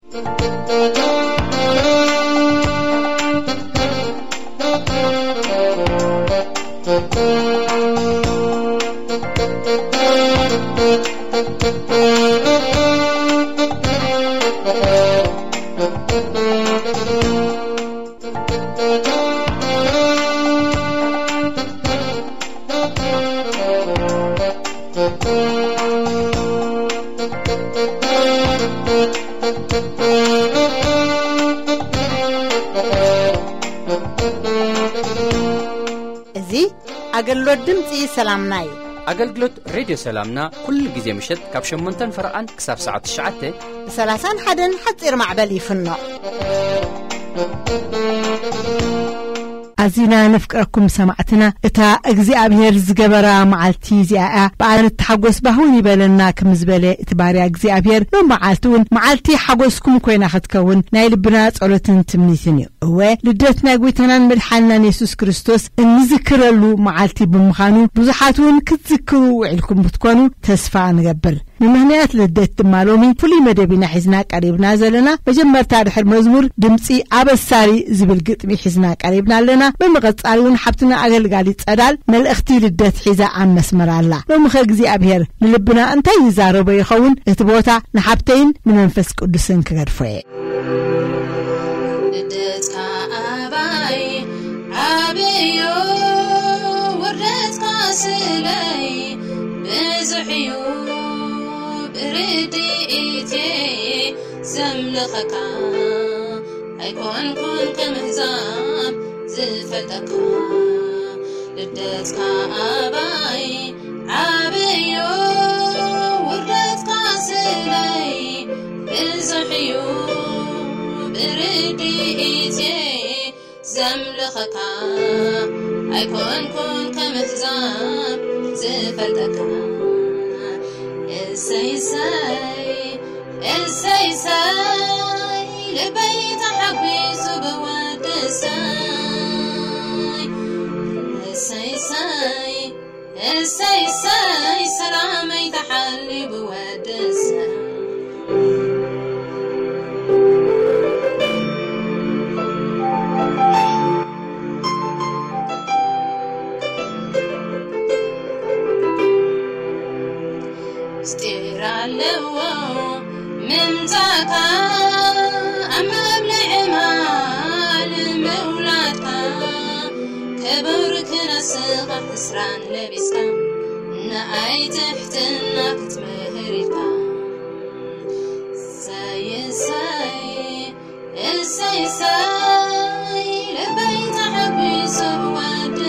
أقلّد دمتي سلامناي أقلّد راديو سلامنا كل جزء مشت كابشن منتن فرقان كسب ساعة الشعاتة بسلاسان حدن حتى معبلي في النار أزينا نفكركم سمعتنا إتا أجزاء زجبرة معلتي زياء بعد التحجس بهوني بلنا كمزبلة إتباري أجزاء لو معلتون معلتي حجسكم كوينا حتكون نايل بنات أولتن تمنيثني هو لدتنا قويتنا من حالنا يسوع كريستوس نذكر له معلتي بمخانو بزحاتون كتذكروا وعلكم بتكونوا تسفع نقبل من مهنيات لدت مالومي فلي مدبنا حزناك قريبنا زلنا بجمر تاريخ المزمور دمسي أبساري زبل قطمي حزناك قريبنا لنا بمغصالون حبتنا أقل تصدال ملأختي لدت حيزا عن مسمر الله لو مخزي أبهر للبنا أنت يزارو بيخون اتبوتا نحبتين من منفس قدسن كغرفوي لدت كأباي عبيو وردت كاسلي بزحيو برديتي زملخك أيكون كون كمهزام زلفتك لدت كأباي عبيو وردت كاسلي بزحيو برديتي زملخك أيكون كون كمهزام زلفتك السي لبيت حبيس بود السي سلامي تحلي بود استيرالو من تاكا أمام لعمال مولاتك كبرك نسخ حسران لبسك نأي تحتنا كتمهرك السي لبيت حبيس بود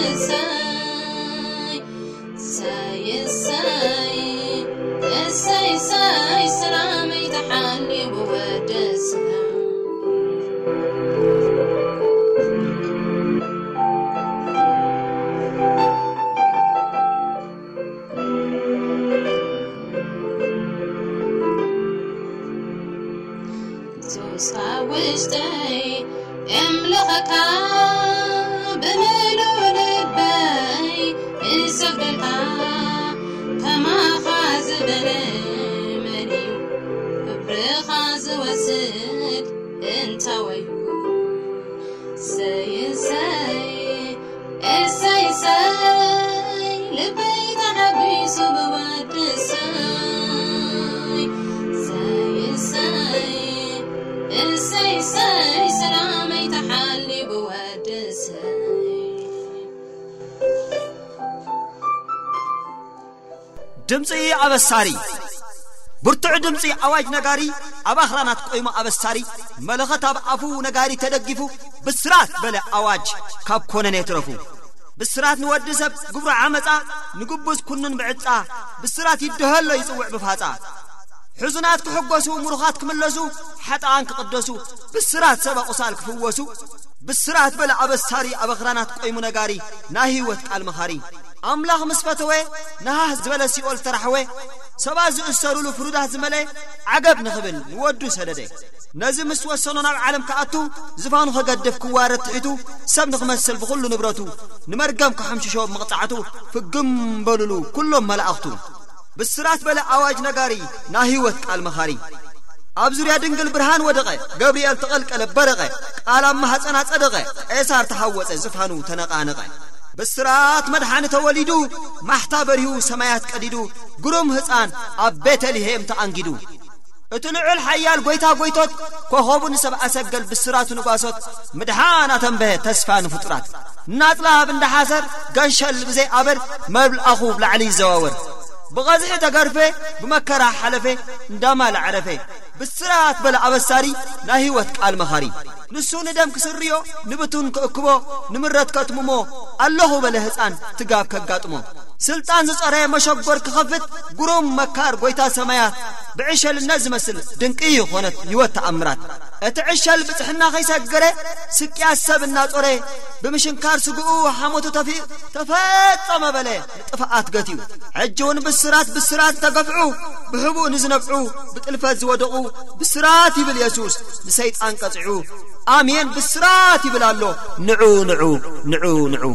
السي سلامي تحلي بود وجدي املخك بملو لبي السفلك كما خاز بلمنيو برخاز وسد انت ويو السي لبيت حبيس بود السي سلامي تحلي بود دمصي أبساري برتع دمصي أواج نغاري أباخرانات قيمة أبساري ملخت أبعفو نغاري تدقفو بسرات بلا أواج كاب كونن يترفو بسرات نودسب قبر عمتا نقبز كنن بعتا بسرات يدهل يسوع بفاتا حزنات كحقسو مرخات كملسو حتى عنك قدسو بسرات سبق قصالك فوسو بسرات بلا أبساري أباخرانات قيمة نغاري ناهي وتك المخاري أملاخ مسفتوي نها زبالة سيقول ترحوي سباز أسروا له فرودها زملي عقب نخبل نودو سددي نازم مسوسنونا العالم كأتو زفانو خقدف كوارة تحيتو سب نخمسل بخلو نبراتو نمرقم كحمش شواب مقطعتو فقم بلولو كلهم ملأختو بالسرات بلا أواج نقاري ناهيوت المخاري أبزر يدنقل برهان ودقي قبريل تقلق البرقي قال ما حسنا صدقي عيسار تحوص زفانو تنقانقي بسرات مدحان توليدو محتابريو سمايات قديدو قرم هسان أبيت لهم تأنجدو اتلعو الحيال قويتا قويتوت كوهوبو نسب أسقل بسرات نقاسوت مدحانا تنبه تسفان فطرات ناطلها بندحاسر قنشل بزي أبر مبل أخو بلعلي زواور بغازح تقرفه بمكرا حلفه نداما لعرفه بسرات بلا أبساري ناهيوت قال مخاري نسو ندم كسريو نبتون كأكبو نمرت كاتمومو الله بلهزان تقاب كقاتمو سلطان زصره مشغور كخفت قروم مكار قويتا سمايات بعشل الناز مسل دنقيه خونت يوت أمرات اتعشل بصحنا خيسا قره سكي السب الناس أريه بمشنكار سقوه حموتو تفاطم بله طفاءات قتيو عجون بالسرات تقفعو بحبو نزنفعو بتلفاز ودقو بالسرات يبل يسوس نسيت أنقطعو آمين بالسرات يبل الله نعو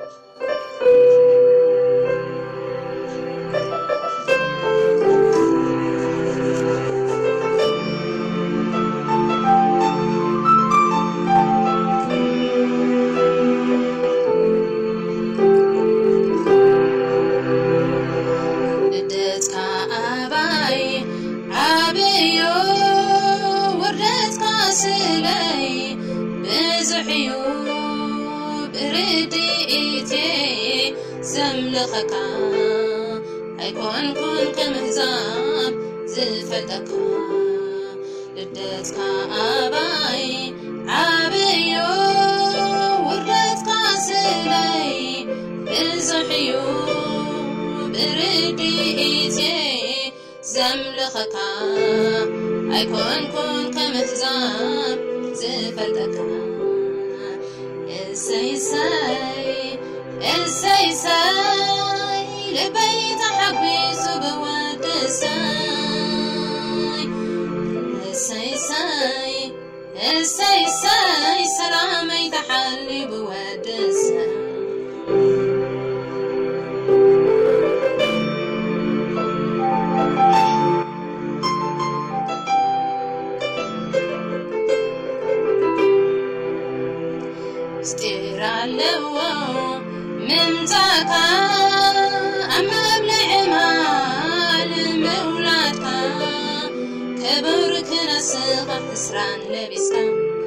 زملخك أيكون كمهزاب زفتك لدتك أباي عبيو وردتك سلي بالزحيو برديتي زملخك أيكون كمهزاب زفتك السيساي لبيت حبيس بود السيساي سلامي تحلي بود استيرالو من زكا أما بلعمال مولاتك كبرك نسخ حسران لبسك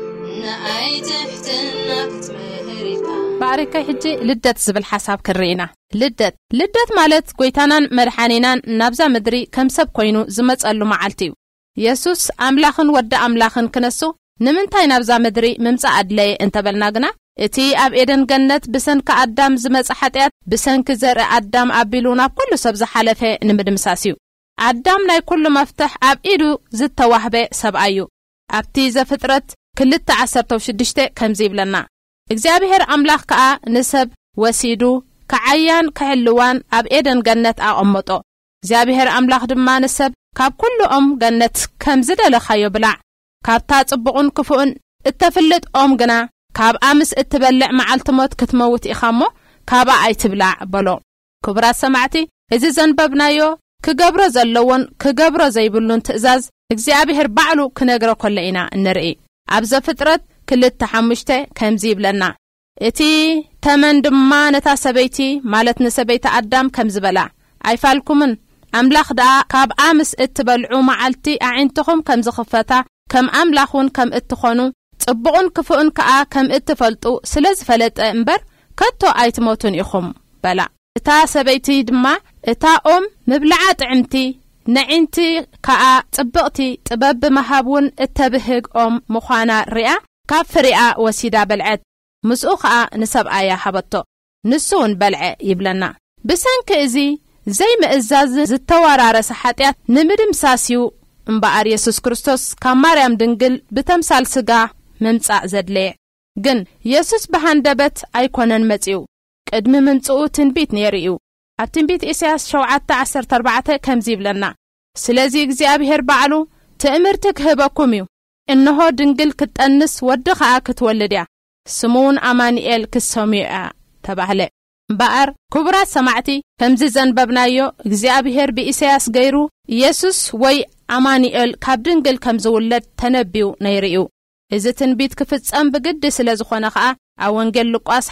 نأي تحتنا كتمهريك بعركة حجي لدت زبل حساب كرينا لدت مالت قويتانان مرحانينان نابزا مدري كم سب كوينو زمت قالو معالتيو يسوس أملاخن ود أملاخن كنسو نمنتاي نابزا مدري ممسا أدلي انت بلناغنا اتي اب ايدن جنت بسنك ادم زمص حطيات بسنك زرع ادم ابيلونا كل سبز حلفه نمدمساسيو ادم لاي كل مفتح اب ايدو زتوهبه سبايو ابتي زفطرت كلت 16 كمزي بلنا እግዚአብሔር አምላክ ከአ ንሰብ ወሲዱ ከዓያን ከህልዋን ኣብ ኤደን ገነት አቀመጦ እግዚአብሔር አምላክ ድማ ንሰብ ካብ ኩሉኦም ገነት ከም ዝደለኻዮ ብላዕ ካብታ ጽቡቕን ክፉእን እተፍልጥ ኦም ግና ካብ ኣምስ እትበልዕ መዓልቲ ሞት ክትመውት ኢኻሞ ካባ ኣይትብላዕ በሎ ክብራት ሰማዕቲ እዚ ዘንበብናዮ ክገብሮ ዘለዎን ክገብሮ ዘይብሉን ትእዛዝ እግዚአብሔር ባዕሉ ክነግሮ ኮለኢና እንርኢ ኣብ ዘፍጥረት 2:5 ከምዚ ይብለና እቲ ተመን ድማ ነታ ሰበይቲ ማለት ንሰበይቲ ኣዳም ከም ዝበላ ኣይፋልኩምን ኣምላኽ ዳ ካብ ኣምስ እትበልዑ መዓልቲ ኣዒንትኹም ከም ዝኽፈታ ከም ኣምላኹን ከም እትኾኑ ጽቡቕን ክፉእን ከኣ ከም እትፈልጡ ስለዝፈለጠ እምበር ከቶ ኣይትሞቱን ኢኹም በላ እታ ሰበይቲ ድማ እታ ኦም ምብላዓ ጥዕምቲ ነዒንቲ ከኣ ጽብቕቲ ጥበብ መሃብውን እተብህግ ኦም ምዃና ሪኣ ካብ ፍሪኣ ወሲዳ በልዐት ምስኡ ከኣ ንሰብኣያ ሃበቶ ንሱን በልዐ ይብለና ብሰንኪ እዚ ዘይምእዛዝ ዝተወራረሰ ሓጢኣት ንምድምሳስዩ እምበኣር ኢየሱስ ክርስቶስ ካብ ማርያም ድንግል ብተምሳል ስጋ መምጻእ ዘድለየ ግን ኢየሱስ በሃንደበት ኣይኮነን መጺኡ ቅድሚ ምምጽኡ ትንቢት ነይሩ ኣብ ትንቢት ኢሳይያስ 7:14 ከምዚ ይብለና ስለዚ እግዚአብሔር ባዕሉ ትእምርት ክህበኩም እዩ እነሆ ድንግል ክትጠንስ ወዲ ኸኣ ክትወልድ እያ ስሙን አማኑኤል ክሰምዩ ተባህለ እምበኣር ክቡራት ሰማዕቲ ከምዚ ዘንበብናዮ እግዚአብሔር ብኢሳይያስ ገይሩ ኢየሱስ ወይ አማኑኤል ካብ ድንግል ከም ዝውለድ ተነቢዩ ነይርዩ እዚ ትንቢት ክፍጸም ብግድ ስለ ዝኾነ ኸኣ ኣብ ወንጌል ሉቃስ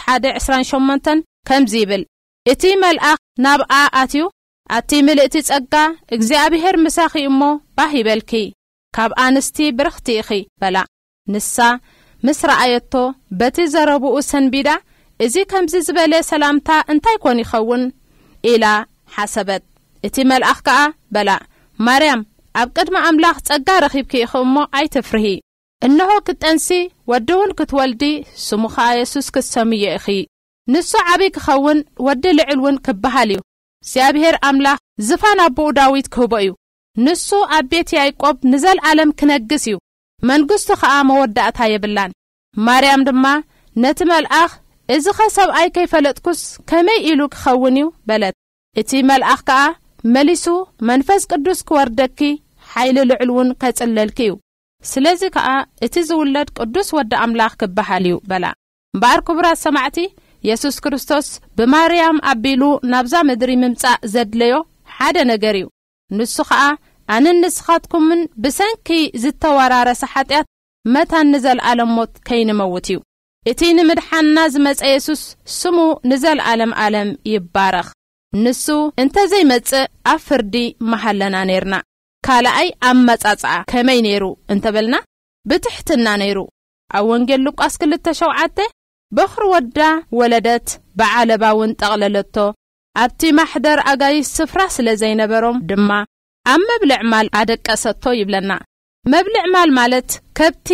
1:28 ከምዚ ይብል እቲ መልአኽ ናብኣ ኣትዩ ኣቲ ምልእቲ ጸጋ እግዚአብሔር ምሳኺ እሞ ባህ ይበልኪ ካብ ኣንስቲ ብርኽቲ ኢኺ በላ ንሳ ምስ ረኣየቶ በቲ ዘረብኡ ሰንቢዳ እዚ ከምዚ ዝበለ ሰላምታ እንታይ ኮን ይኸውን ኢላ ሓሰበት እቲ መልአኽ ከኣ በላ ማርያም ኣብ ቅድመ ኣምላኽ ጸጋ ረኺብኪ ኢኺ እሞ ኣይትፍርሂ እነሆ ክትጠንሲ ወድውን ክትወልዲ ስሙ ኸኣ ኢየሱስ ክትሰምዮ ኢኺ ንሱ ዓብይ ክኸውን ወዲ ልዕልውን ክበሃል እዩ እግዚአብሔር ኣምላኽ ዝፋን ኣቦኡ ዳዊት ክህቦ እዩ ንሱ ኣብ ቤት ያዕቆብ ንዘለዓለም ክነግስ እዩ መንግስቱ ኸኣ መወዳእታ የብላን ማርያም ድማ ነቲ መልአኽ እዚ ኸሰብኣይ ከይፈለጥኩስ ከመይ ኢሉ ክኸውን እዩ በለት እቲ መልአኽ ከኣ መሊሱ መንፈስ ቅዱስ ክወርደኪ ሓይሊ ልዕልውን ከጽለልኪ እዩ ስለዚ ከኣ እቲ ዝውለድ ቅዱስ ወዲ ኣምላኽ ክበሃል እዩ በላ እምበኣር ክቡራት ሰማዕቲ ኢየሱስ ክርስቶስ ብማርያም ኣቢሉ ናብዛ ምድሪ ምምጻእ ዘድለዮ ሓደ ነገር እዩ ንሱ ኸኣ ኣነን ንስኻትኩምን ብሰንኪ ዝተወራረሰ ኃጢአት መታን ንዘለዓለም ሞት ከይንመውት እዩ እቲ ንምድሓንና ዝመጸ ኢየሱስ ስሙ ንዘለዓለም ዓለም ይባረኽ ንሱ እንተዘይመጽእ ኣብ ፍርዲ መሃለና ነርና ካልኣይ ኣብ መጻጽዓ ከመይ ነይሩ እንተበልና ብትሕትና ነይሩ ኣብ ወንጌል ሉቃስ 2:7 በኽሪ ወዳ ወለደት በዓለባውን ጠቕለለቶ ኣብቲ ማሕደር ኣጋይስ ስፍራ ስለ ዘይነበሮም ድማ ኣብ መብልዕ ማል ኣደቀሰቶ ይብለና መብልዕ ማል ማለት ከብቲ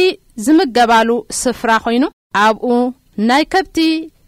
ዝምገባሉ ስፍራ ኮይኑ ኣብኡ ናይ ከብቲ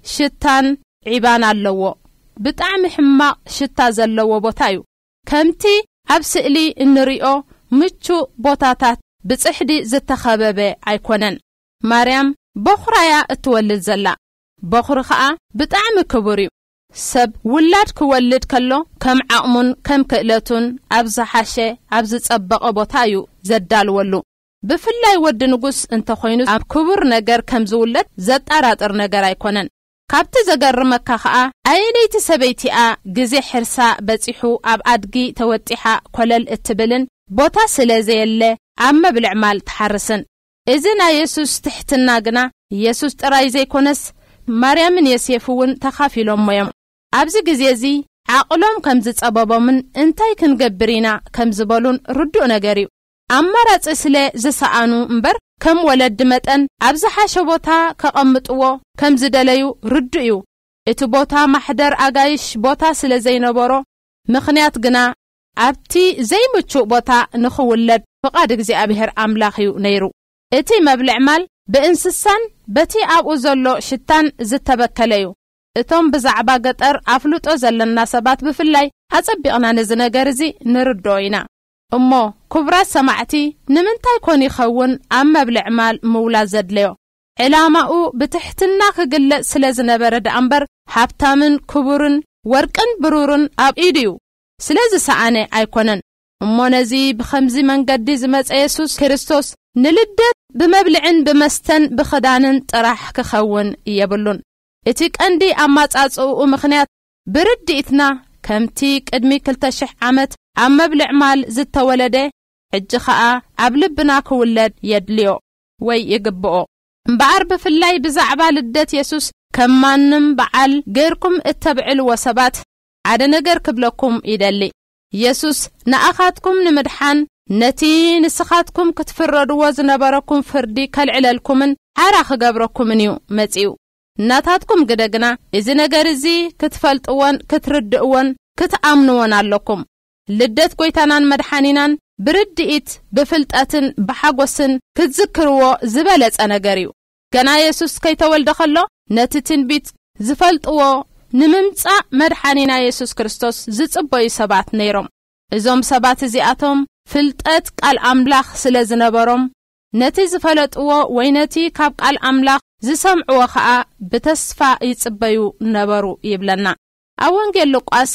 ሽታን ዒባን ኣለዎ ብጣዕሚ ሕማቕ ሽታ ዘለዎ ቦታ እዩ ከምቲ ኣብ ስእሊ እንሪኦ ምቹ ቦታታት ብጽሕዲ ዝተኸበበ ኣይኮነን ማርያም በኽራያ እትወልድ ዘላ በኽሪ ኸኣ ብጣዕሚ ክቡር እዩ ሰብ ውላድ ክወልድ ከሎ ከም ዓቕሙን ከም ክእለቱን ኣብ ዝሓሸ ኣብ ዝጸበቐ ቦታ እዩ ዘዳልወሉ ብፍላይ ወዲ ንጉስ እንተኾይኑ ኣብ ክቡር ነገር ከም ዝውለድ ዘጣራጥር ነገር ኣይኮነን ካብቲ ዘገርመካ ኸኣ ኣይነይቲ ሰበይቲኣ ግዜ ሕርሳ በጺሑ ኣብ ኣድጊ ተወጢሓ ኮለል እትብልን ቦታ ስለ ዘየለ ኣብ መብልዕ ማል ተሓርስን እዚ ናይ ኢየሱስ ትሕትና ግና ኢየሱስ ጥራይ ዘይኮነስ ማርያምን ዮሴፍውን ተኻፊሎም ሞዮም ኣብዚ ግዜ እዚ ዓቕሎም ከም ዝጸበቦምን እንታይ ክንገብር ኢና ከም ዝበሉን ርዱእ ነገር እዩ ኣማራጺ ስለ ዝሰኣኑ እምበር ከም ወለድ መጠን ኣብ ዝሓሸ ቦታ ከቐምጥዎ ከም ዝደለዩ ርዱእ እዩ እቲ ቦታ ማሕደር ኣጋይሽ ቦታ ስለ ዘይነበሮ ምኽንያት ግና ኣብቲ ዘይምቹእ ቦታ ንኽውለድ ፍቓድ እግዚኣብሔር ኣምላኽ እዩ ነይሩ እቲ መብልዕ ማል ብእንስሳን በቲ ኣብኡ ዘሎ ሽታን ዝተበከለ እዩ እቶም ብዛዕባ ገጠር ኣፍልጦ ዘለና ሰባት ብፍላይ ኣጸቢቕና ነዚ ነገር እዚ ንርድኦ ኢና እሞ ክቡራት ሰማዕቲ ንምንታይ ኮን ይኸውን ኣብ መብልዕ ማል ምውላድ ዘድለዮ ዕላማኡ ብትሕትና ክግለጽ ስለ ዝነበረ ደኣምበር ሃብታምን ክቡርን ወርቅን ብሩርን ኣብ ኢዱ እዩ ስለዚ ሰኣነ ኣይኮነን እሞ ነዚ ብኸምዚ መንገዲ ዝመጸ ኢየሱስ ክርስቶስ ንልደት ብመብልዕን ብመስተን ብኽዳንን ጥራሕ ክኸውን የብሉን እቲ ቀንዲ ኣማጻጽኡ ምኽንያት ብርድኢትና ከምቲ ቅድሚ 2000 ዓመት ኣብ መብልዕ ማል ዝተወለደ ሕጂ ኸኣ ኣብ ልብና ክውለድ የድልዮ ወይ ይግብኦ እምበኣር ብፍላይ ብዛዕባ ልደት ኢየሱስ ከም ማንም በዓል ገይርኩም እተብዕልዎ ሰባት ሓደ ነገር ክብለኩም ይደሊ ኢየሱስ ንኣኻትኩም ንምድሓን ነቲ ንስኻትኩም ክትፍረድዎ ዝነበረኩም ፍርዲ ከልዕለልኩምን ዓራ ክገብረኩምን እዩ መጺኡ እናታትኩም ግደግና እዚ ነገር እዚ ክትፈልጥዎን ክትርድእዎን ክትኣምንዎን ኣለኩም ልደት ጎይታናን መድሓኒናን ብርድኢት ብፍልጠትን ብሓጎስን ክትዝክርዎ ዝበለጸ ነገር እዩ ገና ኢየሱስ ከይተወልደ ከሎ ነቲ ትንቢት ዝፈልጥዎ ንምምጻእ መድሓኒና ኢየሱስ ክርስቶስ ዝጽበዩ ሰባት ነይሮም እዞም ሰባት እዚኣቶም ፍልጠት ቃል ኣምላኽ ስለ ዝነበሮም ነቲ ዝፈለጥዎ ወይ ነቲ ካብ ቃል ኣምላኽ ዝሰምዕዎ ኸኣ ብተስፋ ይጽበዩ ነበሩ ይብለና ኣብ ወንጌል ሉቃስ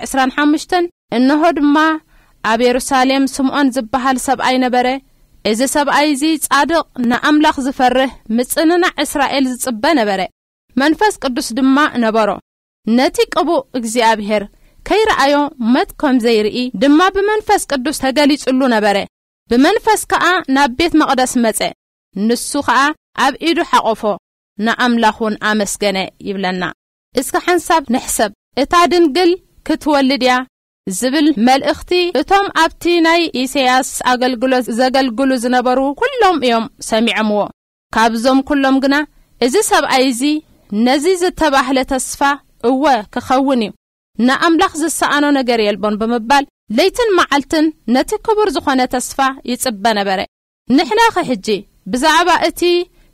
2:25 እነሆ ድማ ኣብ ኢየሩሳሌም ስምዖን ዝበሃል ሰብኣይ ነበረ እዚ ሰብኣይ እዚ ጻድቕ ንኣምላኽ ዝፈርህ ምጽንናዕ እስራኤል ዝጽበ ነበረ መንፈስ ቅዱስ ድማ ነበሮ ነቲ ቅቡእ እግዚኣብሔር ከይረአዮ መትከም ዘይርኢ ድማ ብመንፈስ ቅዱስ ተገሊጽሉ ነበረ ብመንፈስ ከዓ ናብ ቤት መቅደስ መጸ ንሱ ከዓ ኣብ ኢዱ ሓቆፎ ንኣምላኹን ኣመስገነ ይብለና እስከ ሓንሳብ ንሕሰብ እታ ድንግል ክትወልድያ ዝብል መልእኽቲ እቶም ኣብቲ ናይ ኢሳያስ ኣገልግሎት ዘገልግሉ ዝነበሩ ኩሎም እዮም ሰሚዖምዎ ካብዞም ኩሎም ግና እዚ ሰብኣይ እዚ ነዚ ዝተባህለ ተስፋ እወ ክኸውን እዩ ንኣምላኽ ዝሰኣኖ ነገር የልቦን ብምባል ለይትን መዓልትን ነቲ ክቡር ዝኾነ ተስፋ ይጽበ ነበረ ንሕና ኸሕጂ ብዛዕባ እቲ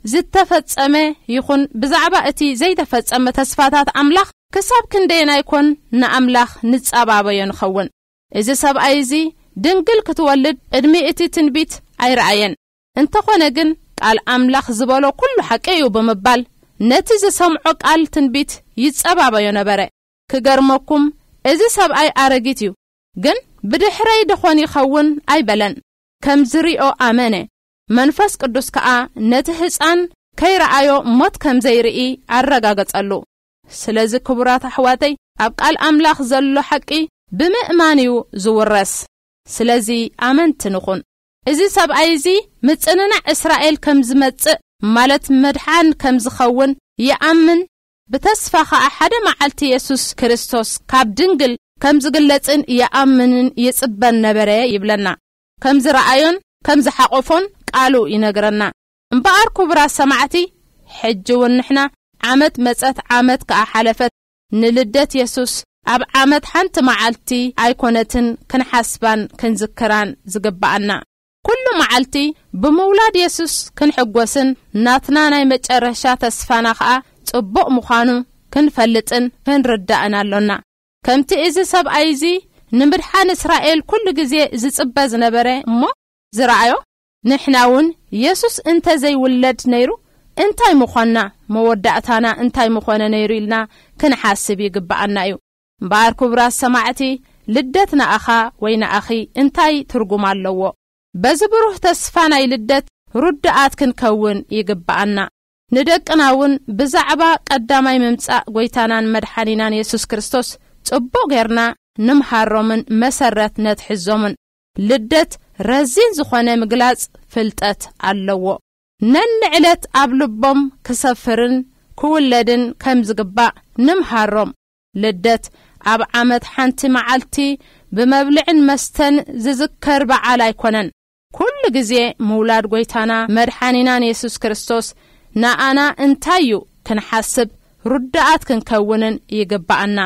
ዝተፈጸመ ይኹን ብዛዕባ እቲ ዘይተፈጸመ ተስፋታት ኣምላኽ ክሳብ ክንደይና ይኮን ንኣምላኽ ንጻባበዮ ንኸውን እዚ ሰብኣይ እዚ ድንግል ክትወልድ ዕድሚ እቲ ትንቢት ኣይረኣየን እንተኾነ ግን ቃል ኣምላኽ ዝበሎ ኩሉ ሓቂ እዩ ብምባል ነቲ ዝሰምዖ ቃል ትንቢት ይጸባበዮ ነበረ ክገርመኩም እዚ ሰብኣይ ኣረጊት እዩ ግን ብድሕረይ ድኾን ይኸውን ኣይበለን ከም ዝሪኦ ኣመነ መንፈስ ቅዱስ ከዓ ነቲ ህፃን ከይረአዮ ሞት ከም ዘይርኢ ኣረጋገጸሉ ስለዚ ክቡራት ኣሕዋተይ ኣብ ቃል ኣምላኽ ዘሎ ሓቂ ብምእማን እዩ ዝውረስ ስለዚ ኣመንቲ ንኹን እዚ ሰብኣይ እዚ ምጽንናዕ እስራኤል ከም ዝመጽእ ማለት መድሓን ከም ዝኸውን ይኣምን ብተስፋ ከዓ ሓደ መዓልቲ ኢየሱስ ክርስቶስ ካብ ድንግል ከም ዝግለጽን ይኣምንን ይጽበን ነበረ ይብለና ከም ዝረአዮን ከም ዝሓቆፎን ቃሉ ይነግረና እምበኣር ክቡራት ሰማዕቲ ሕጂ እውን ንሕና ዓመት መጸት ዓመት ከዓ ሓለፈት ንልደት ኢየሱስ ኣብ ዓመት ሓንቲ መዓልቲ ኣይኮነትን ክንሓስባን ክንዝክራን ዝግባአና ኩሉ መዓልቲ ብምውላድ ኢየሱስ ክንሕጎስን ናትና ናይ መጨረሻ ተስፋና ከዓ ጽቡቕ ምዃኑ ክንፈልጥን ክንርዳእን ኣሎና ከምቲ እዚ ሰብኣይ እዚ ንምድሓን እስራኤል ኩሉ ግዜ ዝጽበ ዝነበረ እሞ ዝረአዮ ንሕና እውን ኢየሱስ እንተ ዘይውለድ ነይሩ እንታይ ምኾንና መወዳእታና እንታይ ምኾነ ነይሩ ኢልና ክንሓስብ ይግባአና እዩ እምበኣር ክቡራት ሰማዕቲ ልደትና ኣኻ ወይ ንኣኺ እንታይ ትርጉም ኣለዎ በዚ ብሩህ ተስፋ ናይ ልደት ሩድኣት ክንከውን ይግባአና ንደቅና እውን ብዛዕባ ቀዳማይ ምምጻእ ጎይታናን መድሓኒናን ኢየሱስ ክርስቶስ ጽቡቕ ጌርና ንምሃሮምን መሰረት ነትሕዞምን ልደት ረዚን ዝኾነ ምግላጽ ፍልጠት ኣለዎ ነንዕለት ኣብ ልቦም ክሰፍርን ክውለድን ከም ዝግባእ ንምሃሮም ልደት ኣብ ዓመት ሓንቲ መዓልቲ ብመብልዕን መስተን ዝዝከር በዓል ኣይኮነን ኩሉ ግዜ ምውላድ ጎይታና መድሓኒናን ኢየሱስ ክርስቶስ ንኣና እንታዩ ክንሓስብ ሩድኣት ክንከውንን ይግባአና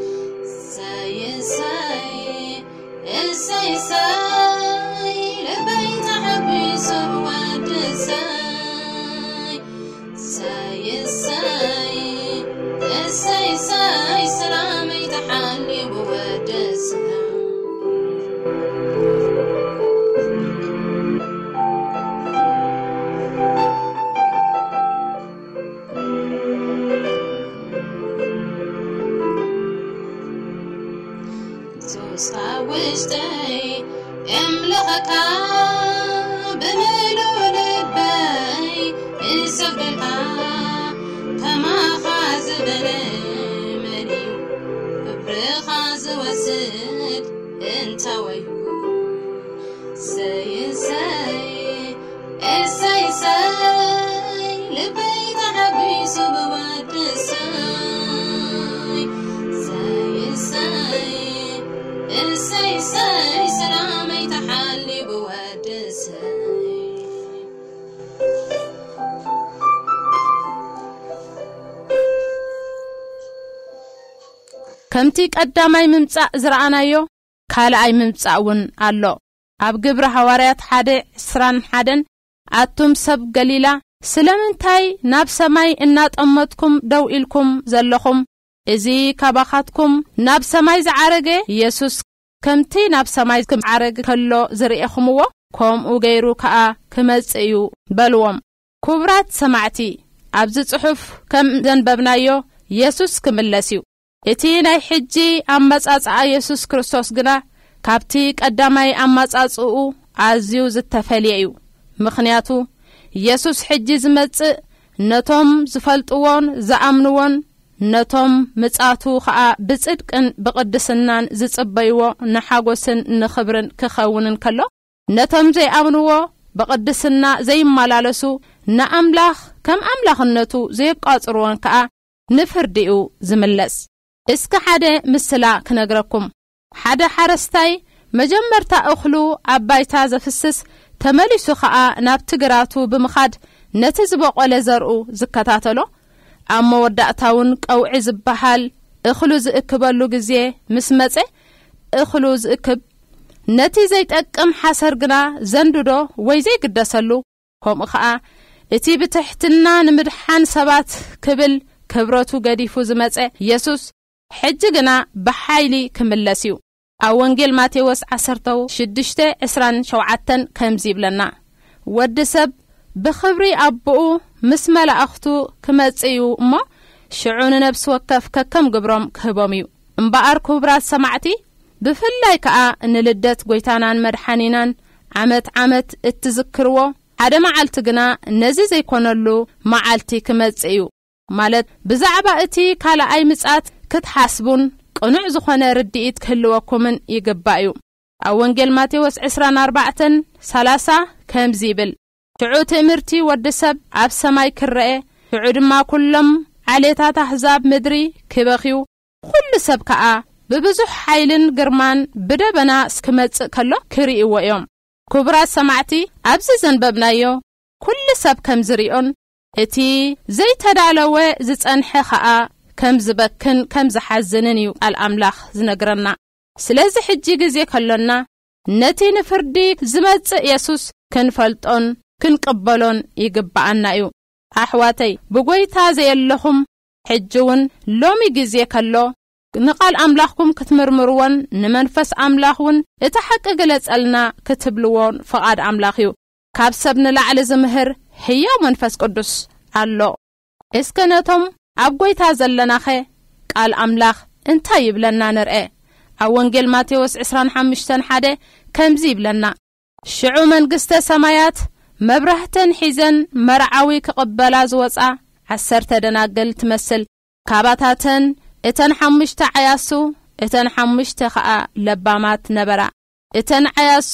ከምቲ ቀዳማይ ምምጻእ ዝረአናዮ ካልኣይ ምምጻእ እውን ኣሎ ኣብ ግብረ ሐዋርያት 1:21 ኣቱም ሰብ ገሊላ ስለምንታይ ናብ ሰማይ እናጠመጥኩም ደው ኢልኩም ዘለኹም እዚ ካባኻትኩም ናብ ሰማይ ዝዓረገ ኢየሱስ ከምቲ ናብ ሰማይ ዝዓረገ ከሎ ዝርኢኹምዎ ከምኡ ገይሩ ከዓ ክመጽእ እዩ በልዎም ክቡራት ሰማዕቲ ኣብዚ ጽሑፍ ከም ዘንበብናዮ ኢየሱስ ክምለስ እዩ እቲ ናይ ሕጂ ኣመጻጽኣ ኢየሱስ ክርስቶስ ግና ካብቲ ቀዳማይ ኣመጻጽኡ ኣዝዩ ዝተፈልየ እዩ ምኽንያቱ ኢየሱስ ሕጂ ዝመጽእ ነቶም ዝፈልጥዎን ዝኣምንዎን ነቶም ምጻቱ ኸኣ ብጽድቅን ብቅድስናን ዝጽበይዎ ንሓጎስን ንኽብርን ክኸውንን ከሎ ነቶም ዘይኣምንዎ ብቅድስና ዘይመላለሱ ንኣምላኽ ከም ኣምላኽነቱ ዘይቋጽርዎን ከኣ ንፍርዲኡ ዝምለስ እስከ ሓደ ምስላ ክነግረኩም ሓደ ሓረስታይ መጀመርታ እኽሉ ኣብ ባይታ ዘፍስስ ተመሊሱ ኸኣ ናብ ትግራቱ ብምኻድ ነቲ ዝበቆለ ዘርኡ ዝከታተሎ ኣብ መወዳእታውን ቀውዒ ዝበሃል እኽሉ ዝእክበሉ ግዜ ምስ መጸ እኽሉ ዝእክብ ነቲ ዘይጠቅም ሓሰር ግና ዘንድዶ ወይ ዘይግደሰሉ ከምኡ ኸኣ እቲ ብትሕትና ንምድሓን ሰባት ክብል ክብረቱ ገዲፉ ዝመጸ ኢየሱስ ሕጂ ግና ብሓይሊ ክምለስ እዩ ኣብ ወንጌል ማቴዎስ 16:27 ከምዚ ይብለና ወዲ ሰብ ብኽብሪ ኣቦኡ ምስ መላእኽቱ ክመጽዩ እሞ ሽዑ ንነብሲ ወከፍ ከከም ግብሮም ክህቦም እዩ እምበኣር ክቡራት ሰማዕቲ ብፍላይ ከኣ ንልደት ጐይታናን መድሓኒናን ዓመት እትዝክርዎ ሓደ መዓልቲ ግና ነዚ ዘይኮነሉ መዓልቲ ክመጽእ እዩ ማለት ብዛዕባ እቲ ካልኣይ ምጻት ክትሓስቡን ቅኑዕ ዝኾነ ርድኢት ክህልወኩምን ይግባእ እዩ ኣብ ወንጌል ማቴዎስ 24:30 ከምዚ ይብል ሽዑ ትእምርቲ ወዲ ሰብ ኣብ ሰማይ ክርአ ሽዑ ድማ ኩሎም ዓሌታት ኣሕዛብ ምድሪ ክበኺዩ ኩሉ ሰብ ከኣ ብብዙሕ ሓይልን ግርማን ብደበና ክመጽእ ከሎ ክርእይዎ እዮም ክቡራት ሰማዕቲ ኣብዚ ዘንበብናዮ ኩሉ ሰብ ከም ዝሪኦን እቲ ዘይተዳለወ ዝጸንሐ ኸኣ ከም ዝበክን ከም ዝሓዝንን እዩ ቃል ኣምላኽ ዝነግረና ስለዚ ሕጂ ግዜ ከሎና ነቲ ንፍርዲ ዝመጽእ ኢየሱስ ክንፈልጦን ክንቅበሎን ይግባአና እዩ ኣሕዋተይ ብጎይታ ዘየለኹም ሕጂውን ሎሚ ግዜ ከሎ ንቃል ኣምላኽኩም ክትምርምርዎን ንመንፈስ ኣምላኽውን እቲ ሓቂ ገለጸልና ክትብልዎን ፍቓድ ኣምላኽ እዩ ካብ ሰብ ንላዕሊ ዝምህር ሕያው መንፈስ ቅዱስ ኣሎ እስከ ነቶም ኣብ ጎይታ ዘለናኸ ቃል ኣምላኽ እንታይ ይብለና ንርአ ኣብ ወንጌል ማቴዎስ 25:1 ከምዚ ይብለና ሽዑ መንግስተ ሰማያት መብራህተን ሒዘን መርዓዊ ክቕበላ ዝወፃ 10 ደናግል ትመስል ካባታተን እተን 5 ዓያሱ እተን 5 ኸኣ ለባማት ነበራ እተን ዓያሱ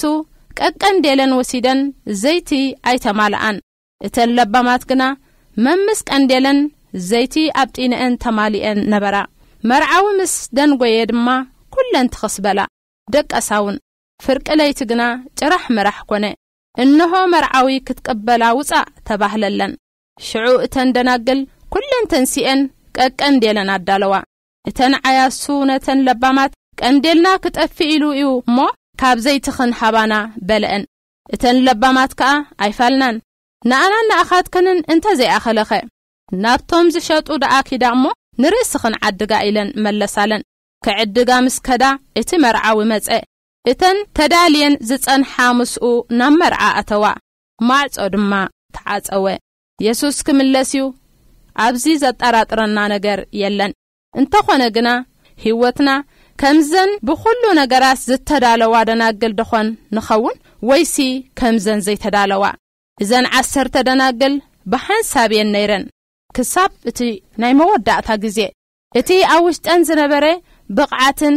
ቀንዴለን ወሲደን ዘይቲ ኣይተማልአን እተን ለባማት ግና መምስ ቀንዴለን ዘይቲ ኣብጢነን ተማሊአን ነበራ መርዓዊ ምስ ደንጎየ ድማ ኩለን ትኽስበላ ደቀሳውን ፍርቂ ለይቲ ግና ጭራሕ መራሕ ኮነ እነሆ መርዓዊ ክትቀበላ ውፃእ ተባህለለን ሽዑ እተን ደናግል ኩለን ተንሲአን ቀንዴለን ኣዳለዋ እተን ዓያሱ ነተን ለባማት ቀንዴልና ክጠፊ ኢሉ እዩ እሞ ካብ ዘይትኽን ሃባና በልአን እተን ለባማት ከኣ ኣይፋልናን ንኣና ንኣኻትክንን እንተ ዘይኣኸለኸ ናብቶም ዝሸጡ ደኣኪዳ እሞ ንርእስኽን ዓድጋ ኢለን መለሳለን ክዕድጋ ምስ ከዳ እቲ መርዓዊ መጸ እተን ተዳልየን ዝጸንሓ ምስኡ ናብ መርዓ ኣተዋ ማዕጾ ድማ ተዓጸወ ኢየሱስ ክምለስ እዩ ኣብዚ ዘጠራጥረና ነገር የለን እንተኾነ ግና ህይወትና ከምዘን ብኩሉ ነገራት ዝተዳለዋ ደናግል ድኾን ንኸውን ወይሲ ከምዘን ዘይተዳለዋ እዘን 10 ደናግል ብሓንሳብየን ነይረን ክሳብ እቲ ናይ መወዳእታ ግዜ እቲ ኣብ ውሽጠን ዝነበረ ብቕዓትን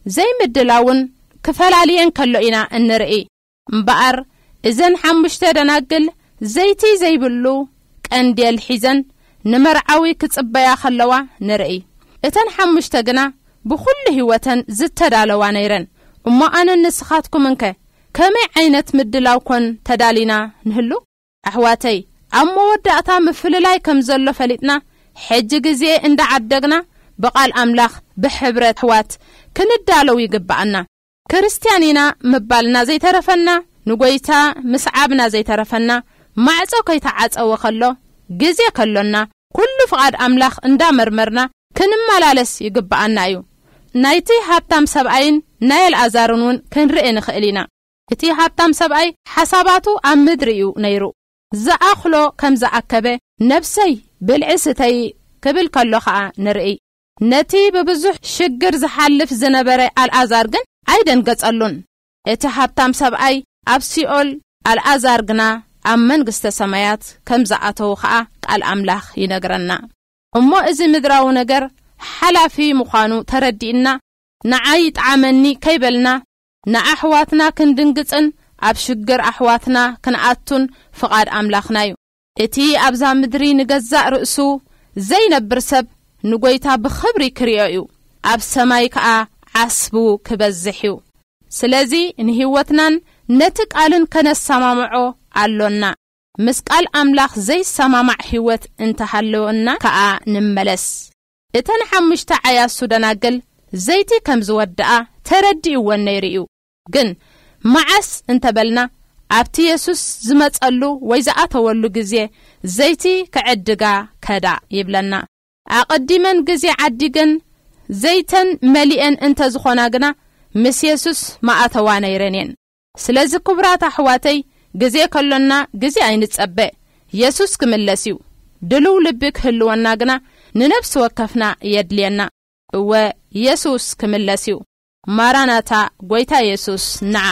ዘይምድላውን ክፈላለየን ከሎ ኢና እንርኢ እምበኣር እዘን 5 ደናግል ዘይቲ ዘይብሉ ቀንዴል ሒዘን ንመርዓዊ ክጽበያ ከለዋ ንርኢ እተን 5 ግና ብኩሉ ህይወተን ዝተዳለዋ ነይረን እሞ ኣነ ንስኻትኩም እንከ ከመይ ዓይነት ምድላው ኮን ተዳሊና ንህሉ ኣሕዋተይ ኣብ መወዳእታ ምፍልላይ ከም ዘሎ ፈሊጥና ሕጂ ግዜ እንዳዓደግና በቃል ኣምላኽ ብሕብረት ሕዋት ክንዳለው ይግባአና ክርስቲያኒና ምባልና ዘይተረፈና ንጎይታ ምስዓብና ዘይተረፈና ማዕጾ ከይተዓጸወ ከሎ ግዜ ከሎና ኩሉ ፍቓድ ኣምላኽ እንዳመርመርና ክንመላለስ ይግባአና እዩ ናይቲ ሃብታም ሰብኣይን ናይ አልዓዛርን ክንርኢ ንኽእል ኢና እቲ ሃብታም ሰብኣይ ሓሳባቱ ኣብ ምድሪ እዩ ነይሩ ዝኣኽሎ ከም ዝኣከበ ነብሰይ ብልዕስተይ ክብል ከሎ ኸኣ ንርኢ ነቲ ብብዙሕ ሽግር ዝሓልፍ ዝነበረ አልዓዛር ግን ኣይደንገጸሉን እቲ ሃብታም ሰብኣይ ኣብ ሲኦል አልዓዛር ግና ኣብ መንግስተ ሰማያት ከም ዝኣተው ኸኣ ቃል ኣምላኽ ይነግረና እሞ እዚ ምድራዊ ነገር ሓላፊ ምዃኑ ተረዲእና ንዓይ ጣዕመኒ ከይበልና ንኣሕዋትና ክንድንግፅን ኣብ ሽግር ኣሕዋትና ክንኣቱን ፍቓድ ኣምላኽና እዩ እቲ ኣብዛ ምድሪ ንገዛእ ርእሱ ዘይነብር ሰብ ንጎይታ ብኽብሪ ክሪኦ እዩ ኣብ ሰማይ ከዓ ዓስቡ ክበዝሕ እዩ ስለዚ ንህይወትናን ነቲ ቃልን ከነሰማምዖ ኣሎና ምስ ቃል ኣምላኽ ዘይሰማማዕ ህይወት እንተሃለወና ከዓ ንመለስ እተን 5 ዓያሱ ደናግል ዘይቲ ከም ዝወድኣ ተረዲእወን ነይሩ ግን መዓስ እንተበልና ኣብቲ ኢየሱስ ዝመጸሉ ወይ ዝኣተወሉ ግዜ ዘይቲ ክዕድጋ ከዳ ይብለና ኣቐዲመን ግዜ ዓዲገን ዘይተን መሊአን እንተ ዝኾና ግና ምስ ኢየሱስ ማኣተዋ ነይረን ስለዚ ክቡራት ኣሕዋተይ ግዜ ከሎና ግዜ ኣይንጸበ ኢየሱስ ክምለስ እዩ ድልው ልቢ ክህልወና ግና ንነፍሲ ወከፍና የድልየና እወ ኢየሱስ ክምለስ እዩ ማራናታ ጎይታ ኢየሱስ ንዓ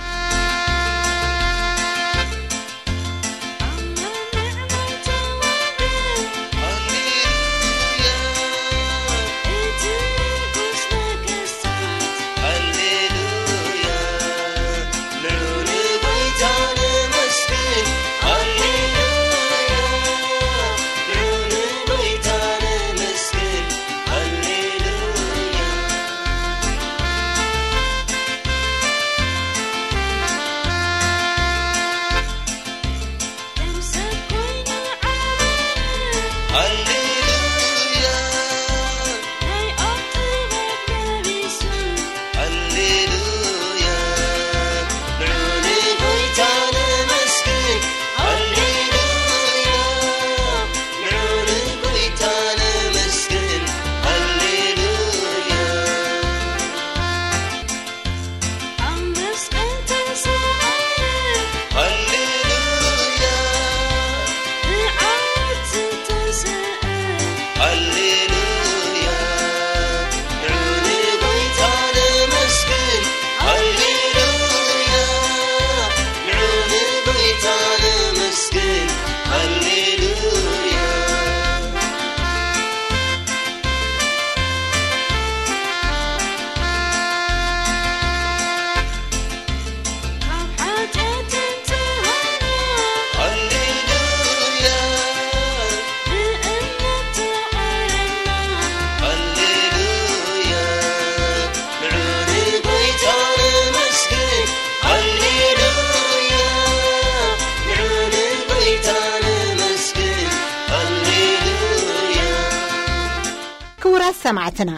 ሰማዕትና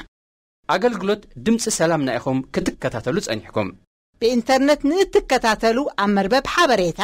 ኣገልግሎት ድምፂ ሰላምና ኢኹም ክትከታተሉ ጸኒሕኩም በኢንተርኔት ንትከታተሉ ኣብ መርበብ ሓበሬታ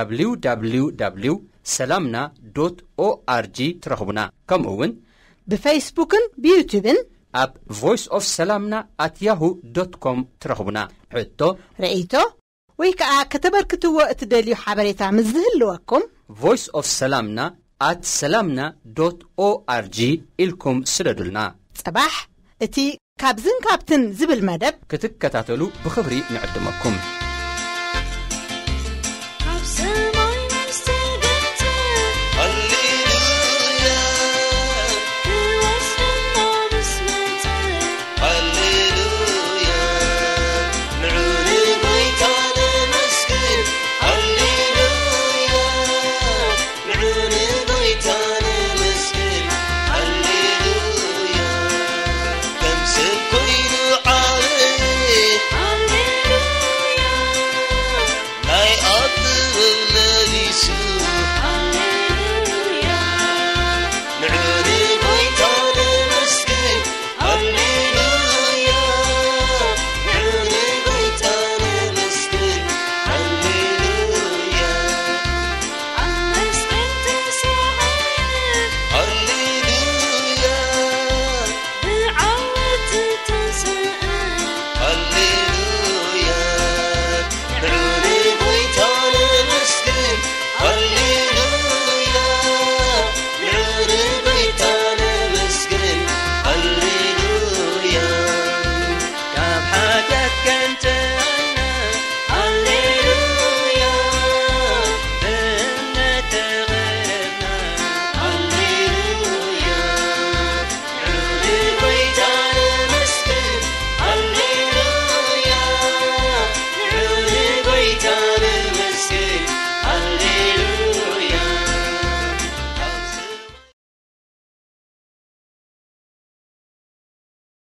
www.salamna.org ትረኽቡና ከምኡውን ብፌስቡክን ብዩቲዩብን ኣብ voice of salamna @yahoo.com ትረኽቡና ሕቶ ርኢቶ ወይ ከዓ ከተበርክትዎ እትደልዩ ሓበሬታ ምዝህልወኩም voice of salamna @salamna.org ኢልኩም ስደዱልና صباح اتي كابزن كابتن زبل مدب ክትከታተሉ ብኽብሪ ንዕድመኩም